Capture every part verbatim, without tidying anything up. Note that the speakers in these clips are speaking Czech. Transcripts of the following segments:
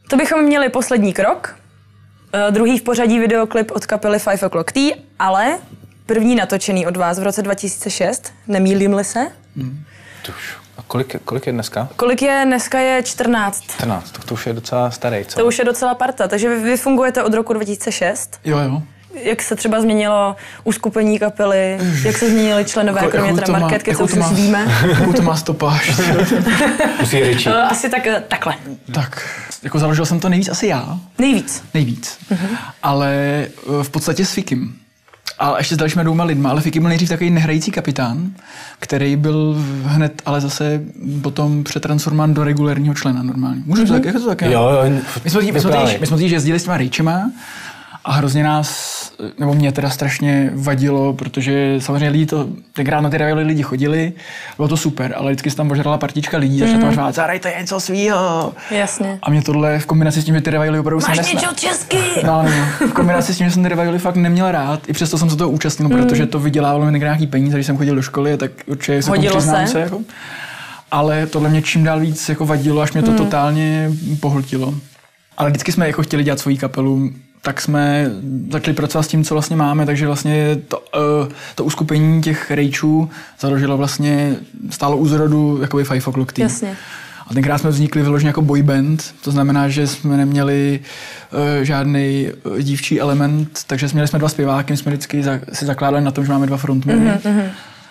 To bychom měli poslední krok. Uh, druhý v pořadí videoklip od kapely Five O'Clock Tea, ale první natočený od vás v roce dva tisíce šest, nemýlím-li se? Hmm. A kolik, kolik je dneska? Kolik je dneska je čtrnáct. čtrnáct, to, to už je docela starý, co? To už je docela parta, takže vy, vy fungujete od roku dva tisíce šest. Jo, jo. Jak se třeba změnilo uskupení kapely, jak se změnili členové, jako, kromě teda Markétky, co už má, víme. Jakou to má stopáž? Musí Richie. Uh, asi tak, takhle. Tak, jako založil jsem to nejvíc asi já. Nejvíc. Nejvíc. Uh-huh. Ale v podstatě s Fikim. A ještě s dalšíma dvouma lidma, ale Fiky byl nejdřív takový nehrající kapitán, který byl hned, ale zase potom přetransformován do regulérního člena normálně. Můžu to mm-hmm. tak, jak to tak? Jo, jo. My jsme totiž jezdili s těma rejčema a hrozně nás, nebo mě teda strašně vadilo, protože samozřejmě lidi to, tenkrát na ty revivaly lidi chodili, bylo to super, ale vždycky se tam ožrala partička lidí, začala tam řvát, zahrajte něco svýho. Jasně. A mě tohle v kombinaci s tím, že ty revivaly opravdu jsem nesna... Máš něco česky! No, no, v kombinaci s tím, že jsem ty revivaly fakt neměl rád, i přesto jsem se toho účastnil, mm. protože to vydělávalo mi nějaký peníze, když jsem chodil do školy, tak určitě se tomu přiznám se. Jako. Ale tohle mě čím dál víc jako vadilo, až mě to mm. totálně pohltilo. Ale vždycky jsme jako chtěli dělat svoji kapelu, tak jsme začali pracovat s tím, co vlastně máme, takže vlastně to, uh, to uskupení těch rejčů založilo vlastně, stálo u zrodu jakoby Five O'Clock Tea. Jasně. A tenkrát jsme vznikli vyloženě jako boyband, to znamená, že jsme neměli uh, žádný uh, dívčí element, takže měli jsme dva zpěváky, my jsme vždycky za, si zakládali na tom, že máme dva frontmeny. Mm-hmm.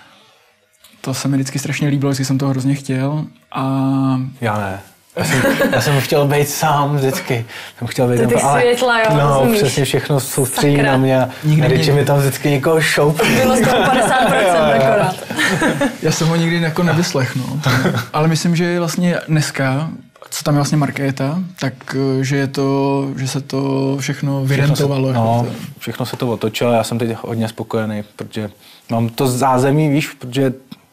To se mi vždycky strašně líbilo, vždycky jsem to hrozně chtěl. A... Já ne. Já jsem, já jsem chtěl být sám vždycky. Jsem chtěl být ty ty ale, světla, jo, no, rozumíš. přesně všechno soustředí na mě a Richie mi tam vždycky někoho šoupí. Bylo z toho padesát procent akorát. Já jsem ho nikdy jako nevyslechnul. Ale myslím, že vlastně dneska, co tam je vlastně Markéta, tak že, je to, že se to všechno vyrentovalo. Všechno se, no, všechno se to otočilo, já jsem teď hodně spokojený, protože mám to zázemí, víš, protože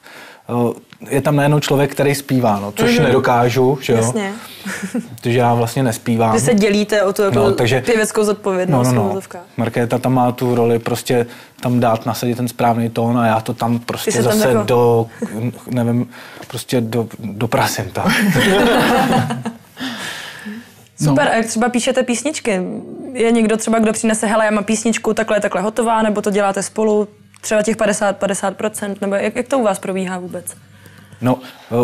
je tam najednou člověk, který zpívá, no, což mm-hmm. nedokážu, že jo? Jasně. Protože já vlastně nespívám. Vy se dělíte o tu jako no, takže, pěveckou zodpovědnost. No, no, no. Markéta tam má tu roli prostě tam dát, nasadit ten správný tón a já to tam prostě zase tam jako... do, nevím, prostě do, doprasím to. Super, a jak třeba píšete písničky? Je někdo třeba, kdo přinese, hele, já mám písničku, takhle je takhle hotová, nebo to děláte spolu? Třeba těch padesát padesát procent, nebo jak, jak to u vás probíhá vůbec? No,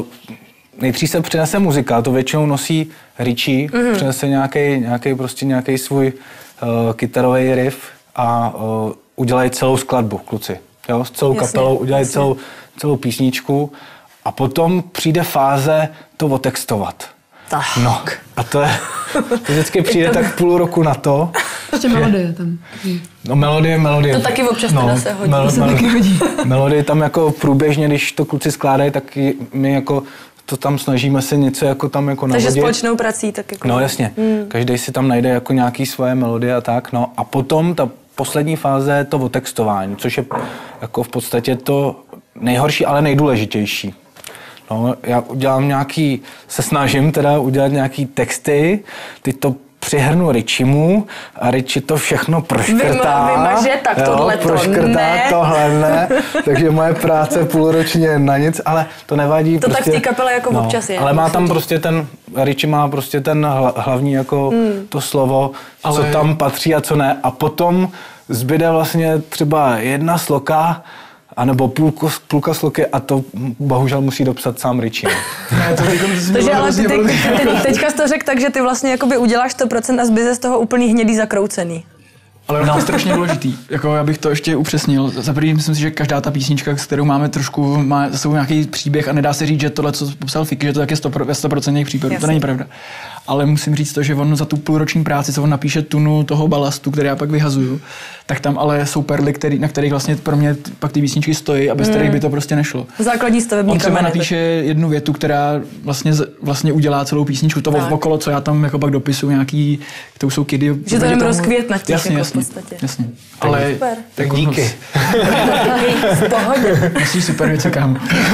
nejdřív se přinese muzika, to většinou nosí Richie, mm-hmm. přinese nějaký, nějaký, prostě nějaký svůj uh, kytarový riff a uh, udělají celou skladbu, kluci. Jo? S celou jasně, kapelou udělají celou, celou písničku a potom přijde fáze to otextovat. Tak. No, a to je, to vždycky přijde tak půl roku na to. Ještě melodie tam. No melodie, melodie. To taky občas no, teda se hodí. Mel, se mel, taky hodí. Melodie tam jako průběžně, když to kluci skládají, tak my jako to tam snažíme se něco jako tam jako navodit. Takže společnou prací tak jako. No jasně. Hmm. Každý si tam najde jako nějaký svoje melodie a tak, no. A potom ta poslední fáze je to otextování, což je jako v podstatě to nejhorší, ale nejdůležitější. No, já udělám nějaký, se snažím teda udělat nějaký texty, ty to přihrnu Richiemu a Richie to všechno proškrtá. Vymaže, tak tohle to proškrtá, ne. tohle ne. Takže moje práce půlročně na nic, ale to nevadí. To prostě, tak v té kapele jako no, občas je. Ale má tam prostě ten, Richie má prostě ten hlavní jako mm. to slovo, ale... co tam patří a co ne. A potom zbyde vlastně třeba jedna sloka, anebo půlka, půlka sloky a to bohužel musí dopsat sám Richie. Ne, to Takže ale ty, ty, ty, teďka jsi to řekl tak, že ty vlastně jakoby uděláš sto procent a zbyde z toho úplný hnědý zakroucený. Ale no. To je strašně důležitý. Jako já bych to ještě upřesnil. Za první myslím si, že každá ta písnička, s kterou máme trošku, má za sebou nějaký příběh a nedá se říct, že tohle, co popsal Fiky, že to tak je ve sto procent případů. To není pravda. Ale musím říct to, že on za tu půlroční práci, co on napíše tunu toho balastu, který já pak vyhazuju, tak tam ale jsou perly, který, na kterých vlastně pro mě pak ty písničky stojí a bez mm. kterých by to prostě nešlo. Základní stavební on třeba kameny. napíše jednu větu, která vlastně, vlastně udělá celou písničku. To tak. Okolo, co já tam jako pak dopisuju, nějaký, to jsou kidy. Že to je rozkvět na těch jasně, jako jasně, v podstatě. Jasně. Ale super. Tak díky. V pohodě. Musíš super věci, kámo.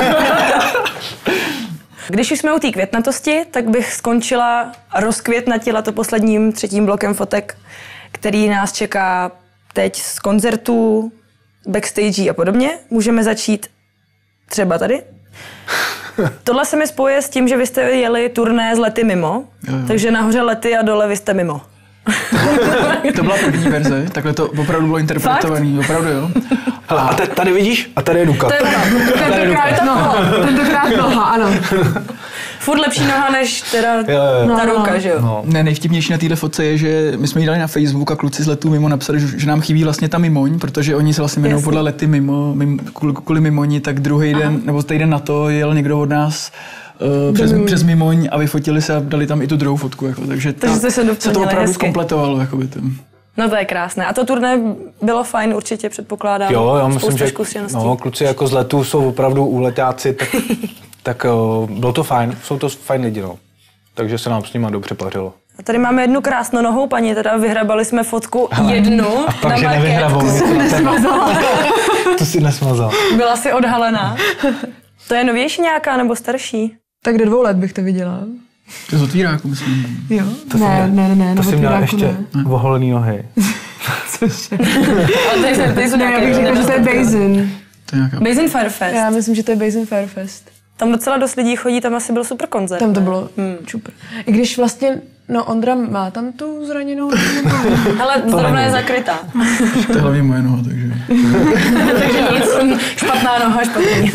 Když už jsme u té květnatosti, tak bych skončila rozkvětnatila to posledním třetím blokem fotek, který nás čeká teď z koncertů, backstage a podobně. Můžeme začít třeba tady. Tohle se mi spojuje s tím, že vy jste jeli turné z Lety mimo, jo, jo. takže nahoře Lety a dole vy jste mimo. To byla první verze, takhle to opravdu bylo interpretovaný, Fakt? opravdu jo. A, a tady, tady vidíš? A tady je Duka. To je ono. Tentokrát noha, tentokrát noha, ano. Furt lepší noha než teda jo, jo. ta ruka, že jo? No. Ne, nejvtipnější na této fotce je, že my jsme ji dali na Facebook a kluci z Letů mimo napsali, že, že nám chybí vlastně ta Mimoň, protože oni se vlastně jmenují podle Lety mimo, mimo kvůli, kvůli Mimoni, tak druhý den, Aha. nebo týden na to jel někdo od nás uh, přes, přes Mimoň a vyfotili se a dali tam i tu druhou fotku, jako, takže, takže ta, se, se to opravdu zkompletovalo. Jakoby, no to je krásné. A to turné bylo fajn, určitě předpokládám. Jo, já myslím, že no, kluci jako z Letů jsou opravdu úletáci, tak, tak uh, bylo to fajn, jsou to fajn lidi, no. Takže se nám s nima dobře pařilo. A tady máme jednu krásnonohou paní, teda vyhrabali jsme fotku Ale, jednu a pak, na že marketku. To si nesmazala. To si nesmazala. Byla si odhalená. To je novější nějaká nebo starší? Tak do dvou let bych to viděla. To je z otvíráku, myslím. Jo? To ne, ne, ne, ne, to jsi měla ještě ne. oholený nohy. Cože? Ale tady jsou, tady jsou ne, já bych řekla, že to je Basin. To je nějaká... Basin Firefest. Já myslím, že to je Basin Firefest. Tam docela dost lidí chodí, tam asi byl super koncert. Tam to bylo hmm. super. I když vlastně, no Ondra má tam tu zraněnou. Hele, zrovna je zakrytá. To je hlavně moje noha, takže... takže nic, špatná noha, špatný.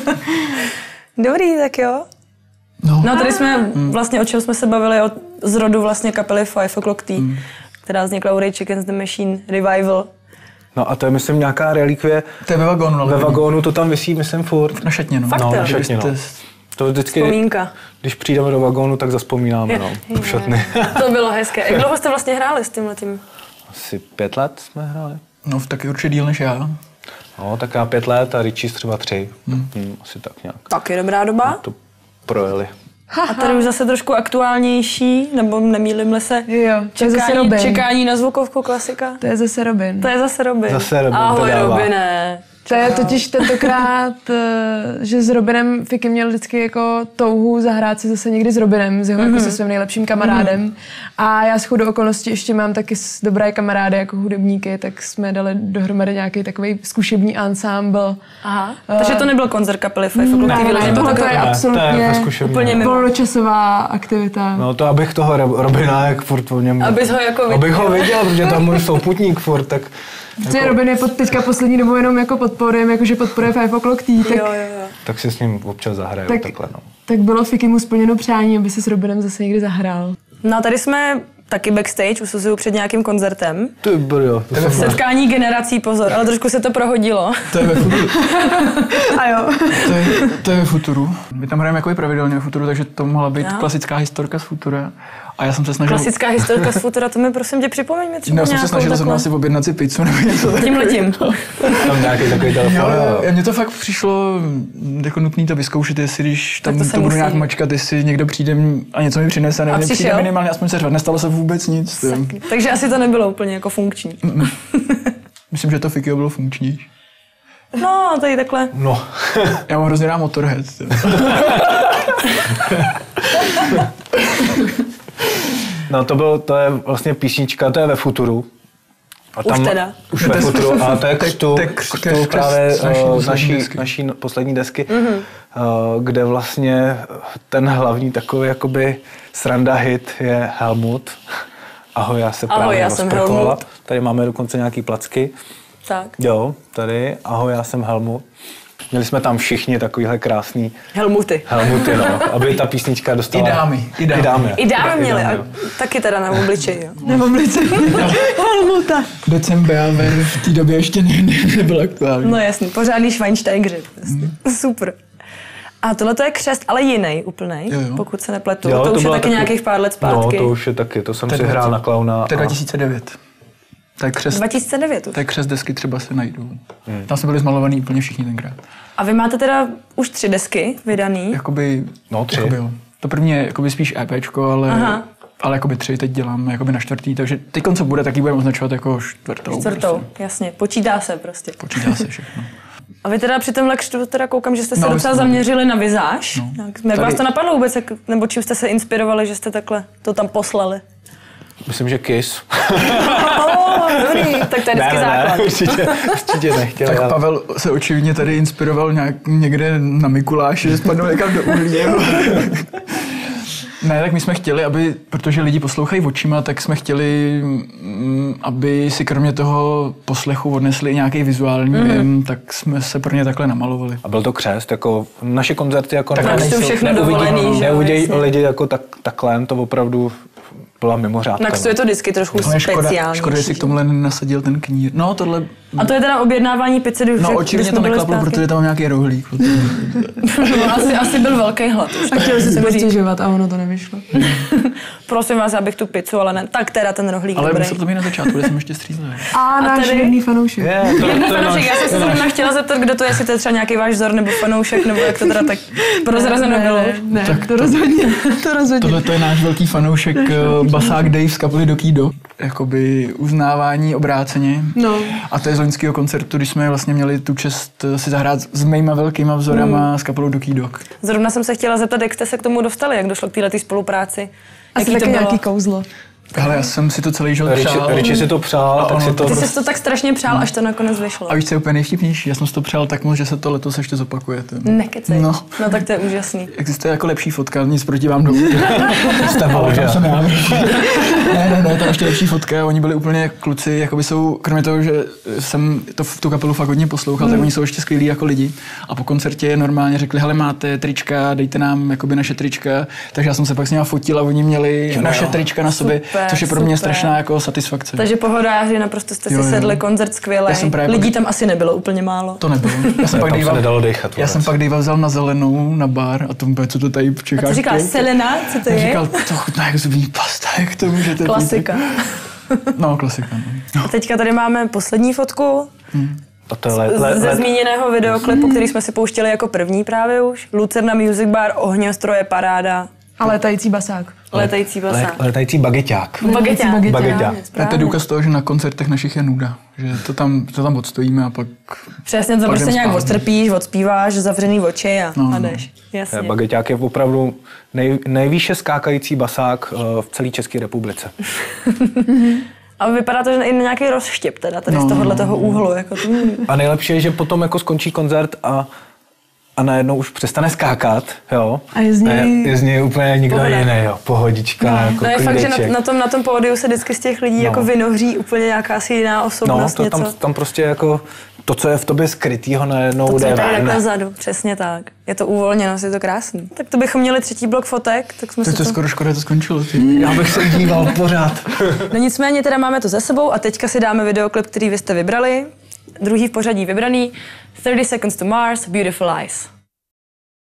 Dobrý, tak jo. No, no tady jsme vlastně, o čem jsme se bavili, o zrodu vlastně kapely Five O'Clock Tea, mm. která vznikla u Rage Against the Machine Revival. No a to je, myslím, nějaká relikvie. To je ve vagónu. Ve vagónu to tam visí, myslím, furt. Na šatně, no. Fakt, no, jo? na šatně, no. To vždycky, vzpomínka. Když přijdeme do vagónu, tak zazpomínáme, no, do šatny. To bylo hezké. Jak dlouho jste vlastně hráli s tímhletím? Asi pět let jsme hráli. No, taky určitě díl než já. No, tak já pět let a Richie třeba tři. Hmm. Hmm, asi tak nějak. Tak je dobrá doba. No, to projeli. A tady už zase trošku aktuálnější, nebo nemýlim-li se, jo, to je zase Robin. Čekání na zvukovku, klasika. To je zase Robin. To je zase Robin. Zase Robin. Ahoj, Robine. To je totiž tentokrát, že s Robinem Fiky měl vždycky jako touhu zahrát si zase někdy s Robinem, s jeho mm-hmm. jako se svým nejlepším kamarádem. Mm-hmm. A já shodou okolností ještě mám taky dobré kamarády jako hudebníky, tak jsme dali dohromady nějaký takový zkušební ansámbl. Aha, uh, takže to nebyl koncert kapely Five O'Clock Tea. Ne, ne, tohle to je absolutně úplně volnočasová aktivita. No to abych toho Robina, jak furt o něm... Abych ho jako viděl. Abych ho viděl, protože tam můj souputník furt, tak... Protože jako... Robin je pod, teďka poslední dobou jenom jako podporujeme, jakože podporuje Five O'Clock Tea, tak... Jo, jo, jo. Tak si s ním občas zahraju tak, takhle, no. Tak bylo Fiky mu splněno přání, aby se s Robinem zase někdy zahrál. No a tady jsme taky backstage, usuzuju před nějakým koncertem. To je bro, to je setkání generací, pozor, ale trošku se to prohodilo. To je ve Futuru. A jo. To je, to je ve Futuru. My tam hrajeme jako pravidelně ve Futuru, takže to mohla být no. klasická historka z Futura. A já jsem se snažil... Klasická historka z Futura, to mi prosím tě připomeň mi třeba no, nějakou jsem se snažil takhle... zrovna si objednat si pizzu nebo něco. Tímhletím. Tam nějaký takový telefon. Jo, mně to fakt přišlo jako nutný to vyzkoušet, jestli když tam to, to budu nějak mačkat, jestli někdo přijde a něco mi přinese, nebo mě přijde minimálně aspoň se řvat. Nestalo se vůbec nic. Takže asi to nebylo úplně jako funkční. Myslím, že to Fikio bylo funkční. No, tady takhle. No. Já mám hrozně rád Motorhead. No to bylo, to je vlastně písnička, to je ve Futuru. A tam, už teda. Už ve Futuru. A to je křtu, křtu právě naší, naší poslední desky, mm-hmm. kde vlastně ten hlavní takový jakoby sranda hit je Helmut. Ahoj, já se Ahoj, právě já jsem Helmut. Tady máme dokonce nějaký placky. Tak. Jo, tady. Ahoj, já jsem Helmut. Měli jsme tam všichni takovýhle krásný... Helmuty. Helmuty, no. Aby ta písnička dostala... I dámy. I dámy. I dámy, I dámy měli. A taky teda na obličeji, jo. Na obličeji. Helmuta. December, ale v té době ještě ne, ne, nebyl aktuální. No jasný, pořádný Schweinsteigři. Mm. Super. A tohle to je křest, ale jiný úplnej, jo, jo. pokud se nepletu. Jo, to, to už je taky, taky nějakých pár let zpátky. No, to už je taky, to jsem to si hrál na klauna. To je dva tisíce devět. To je křest, dva tisíce devět už. To je křest desky, třeba se najdou. Hmm. Tam jsme byli zmalovaný úplně všichni tenkrát. A vy máte teda už tři desky vydaný? Jakoby, no tři. Jakoby, jo. To první je jakoby spíš EPčko, ale, ale jakoby tři teď dělám jakoby na čtvrtý, takže teď co bude, tak ji budeme označovat jako čtvrtou. Čtvrtou, prostě. Jasně, počítá se prostě. Počítá se všechno. A vy teda při tomhle křtu teda koukám, že jste se no, docela jsme... zaměřili na vizáž. No, jak tady... vás to napadlo vůbec, jak, nebo čím jste se inspirovali, že jste takhle to tam poslali? Myslím, že Kiss. Oh, dobrý, tak to je vždycky ne, základ. Ne, určitě, určitě nechtěl. Tak ale... Pavel se očividně tady inspiroval nějak někde na Mikuláši, že spadnul někam do uhlí. Ne, tak my jsme chtěli, aby, protože lidi poslouchají očima, tak jsme chtěli, aby si kromě toho poslechu odnesli nějaký vizuální mm. dojem, tak jsme se pro ně takhle namalovali. A byl to křest, jako naše koncerty jako tak nejsou všechno dovolený, že neuvidí lidi jako tak, takhle, to opravdu byla mimořádka. Na je to vždycky trošku speciální. Škoda, škoda, že si k tomuhle nasadil ten knír. No, tohle... A to je teda objednávání pizzy, kdy No, očividně to neklaplo, protože tam mám nějaký rohlík. No, asi, asi byl velký hlad. A chtěl si se postěžovat a ono to nevyšlo. Prosím vás, abych tu pizzu, ale ne. Tak teda ten rohlík ale dobrý. musel to být na začátku, kde jsem ještě střízlivý. A, a náš tady... jedný fanoušek. Yeah, to, Jedný to fanoušek. Já jsem se zrovna chtěla zeptat, kdo to je, jestli to je třeba nějaký váš vzor nebo fanoušek, nebo jak to teda tak prozrazeno bylo. Ne, ne, tak to, to rozhodně. To rozhodně. Tohle to je náš velký fanoušek basák Dave z kapely Doki Do. Jakoby uznávání obráceně. No. A to je z loňského koncertu, když jsme vlastně měli tu čest si zahrát s mýma velkýma vzorama mm. s kapelou Doki Dog. Zrovna jsem se chtěla zeptat, jak jste se k tomu dostali, jak došlo k této spolupráci. Asi taky nějaký kouzlo. Hele, já jsem si to celý život přál. Richie si to přál, tak si to... Ty jsi to tak strašně přál, až to nakonec vyšlo. A víš, co je úplně nejvtipnější? Já jsem si to přál tak moc, že se to letos ještě zopakuje. Nekecej. No. no tak to je úžasný. Existuje jako lepší fotka, nic proti vám dolů. Jste byl, že? Ne, ne, ne, tam ještě lepší fotka. Oni byli úplně kluci, jakoby jsou, kromě toho, že jsem to, tu kapelu fakt hodně poslouchal, mm. tak oni jsou ještě skvělí jako lidi. A po koncertě normálně řekli, hele, máte trička, dejte nám jakoby naše trička. Takže já jsem se pak s nimi fotil a oni měli jo, naše jo. trička na sobě. Super, což je pro mě strašná jako satisfakce. Takže pohodáři, naprosto jste jo, si sedli, koncert skvělý. Lidí tam asi nebylo úplně málo. To nebylo. Já jsem, pak, Dejva, nedalo dechat, já jsem pak Dejva vzal na zelenou, na bar a tomu co to tady čeká. A ty říkáš Selena, co to je? Říkal, to chutná jako zubní pasta, jak to můžete být. Klasika. No, klasika. No. A teďka tady máme poslední fotku. Hmm. A to je le, le, ze zmíněného videoklipu, který jsme si pouštěli jako první právě už. Lucerna Music Bar, ohňostroje, paráda. A létající basák. Létající basák. Le, létající bageťák. Bageťák. Bageťák. Bageťák. A to je důkaz toho, že na koncertech našich je nuda. Že to tam, to tam odstojíme a pak... Přesně, to prostě nějak odstrpíš, odspíváš, zavřený oči a, no, a jdeš. Jasně. Bageťák je opravdu nej, nejvýše skákající basák uh, v celé České republice. A vypadá to, že i na nějaký rozštěp teda, tady no, z tohohle toho úhlu. Jako to... A nejlepší je, že potom jako skončí koncert a a najednou už přestane skákat, jo. A je z něj, a je, je z něj úplně nikdo Pohoda. jiný, jo. Pohodička, no. jako no je fakt, že na, klídeček. na, tom, na tom pódiu se vždycky z těch lidí no. jako vynoří úplně nějaká si jiná osobnost, no, to něco. Tam, tam prostě jako to, co je v tobě skrytýho, najednou to, jde ven. ven. Vzadu, přesně tak. Je to uvolněnost, je to krásný. Tak to bychom měli třetí blok fotek, tak jsme tak se to to... skoro škoda, to skončilo. Mm. Já bych se díval pořád. No nicméně teda máme to za sebou a teďka si dáme videoklip, který vy jste vybrali. Druhý v pořadí vybraný. thirty seconds to Mars, Beautiful Eyes.